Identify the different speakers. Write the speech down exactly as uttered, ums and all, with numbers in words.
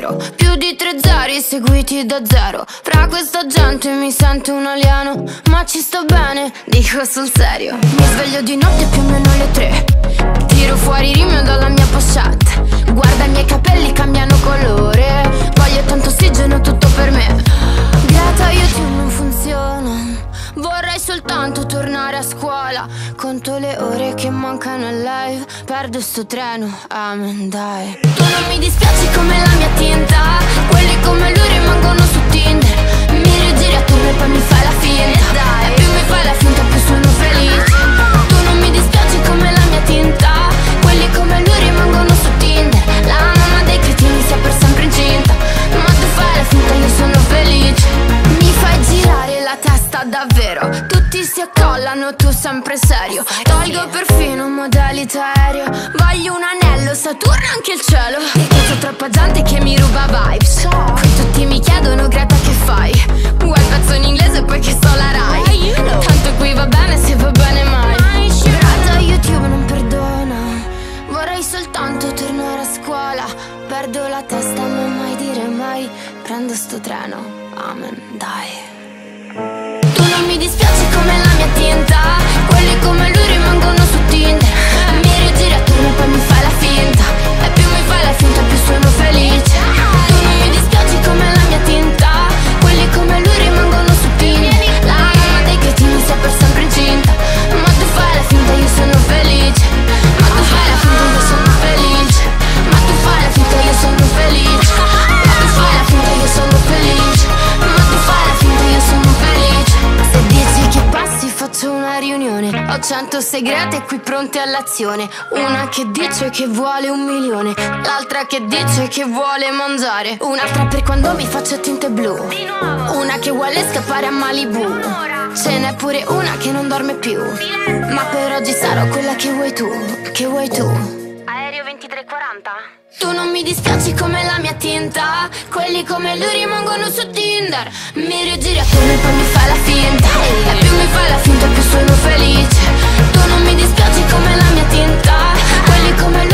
Speaker 1: davvero. Più di tre zeri seguiti da zero. Fra questa gente mi sento un alieno, ma ci sto bene, dico sul serio. Mi sveglio di notte più o meno alle tre. Tiro fuori rime dalla mia pochette. Guarda i miei capelli cambiano colore. Voglio tanto ossigeno tutto per me. Grata YouTube non funziona. Vorrei soltanto tornare a scuola. Conto le ore che mancano al live. Perdo sto treno, amen dai. Tu non mi dispiaci come la mia tinta. Quelli come lui rimangono su Tinder. Mi rigiri attorno e poi mi fai la finta. E più mi fai la finta più sono felice. Tu non mi dispiaci come la mia tinta. Quelli come lui rimangono su Tinder. La mamma dei cretini sia per sempre incinta. Ma tu fai la finta, io sono felice. Mi fai girare la testa davvero. Tutti si accollano, tu sempre serio. Tolgo perfino modalità aereo. Voglio un anello, Saturno anche il cielo. Perché c'è troppa gente che mi ruba vibes. Qui tutti mi chiedono Greta che fai. Vuoi il pezzo in inglese e poi che so la Rai. Tanto qui va bene se va bene mai. Greta YouTube non perdona. Vorrei soltanto tornare a scuola. Perdo la testa ma mai dire mai. Prendo sto treno, amen dai. Tu non mi dispiaci come la mia tinta. Quelli come lui rimangono su Tinder. Mi rigiri attorno e poi mi fai la finta. E più mi fai la finta più sono felice. Tu non mi dispiaci come la mia tinta. Quelli come lui rimangono su Tinder. La mamma dei cretini sia per sempre incinta. Ma tu fai la finta, io sono felice. Ma tu fai la finta, io sono felice. Ma tu fai la finta, io sono felice. Ma tu fai la finta, io sono felice. Ma tu fai la finta, io sono felice. Se dici che passi faccio una riunione. Ho cento segrete qui pronte all'azione. Una che dice che vuole un milione. L'altra che dice che vuole mangiare. Un'altra per quando mi faccio tinte blu. Una che vuole scappare a Malibu. Ce n'è pure una che non dorme più. Ma per oggi sarò quella che vuoi tu. Che vuoi tu. Aereo ventitré quaranta. Tu non mi dispiaci come la mia tinta. Quelli come lui rimangono su Tinder. Mi rigiri attorno e poi mi fai la finta. E più mi fai la finta più sono felice. Tu non mi dispiaci come la mia tinta. Quelli come lui